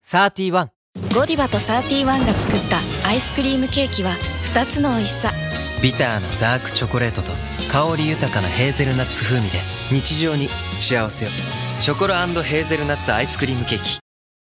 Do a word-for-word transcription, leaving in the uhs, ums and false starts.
サーティワン。 ゴディバとサーティワンが作ったアイスクリームケーキはふたつの美味しさ。 ビターなダークチョコレートと香り豊かなヘーゼルナッツ風味で日常に幸せを。ショコラ&ヘーゼルナッツアイスクリームケーキ。